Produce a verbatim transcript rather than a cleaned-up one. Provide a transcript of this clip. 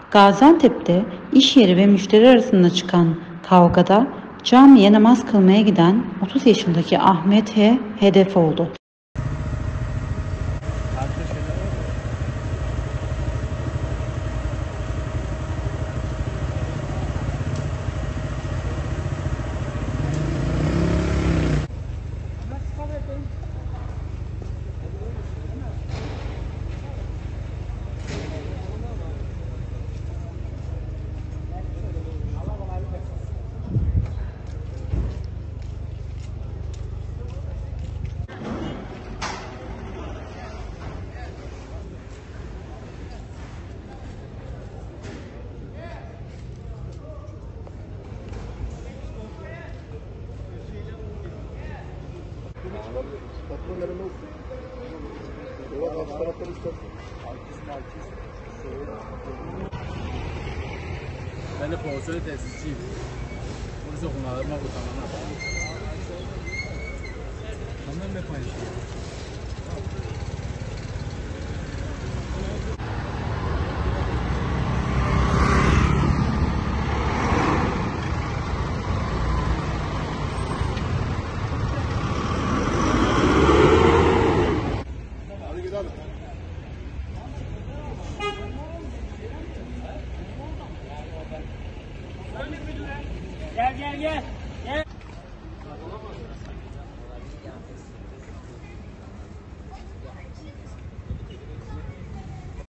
Gaziantep'te iş yeri ve müşteri arasında çıkan kavgada camiye namaz kılmaya giden otuz yaşındaki Ahmet H. hedef oldu. Ben de profesyonel tesisçiyim. Polis okullarıma utanana. Ondan ne paylaşıyor? Hadi gidelim. Gel gel gel.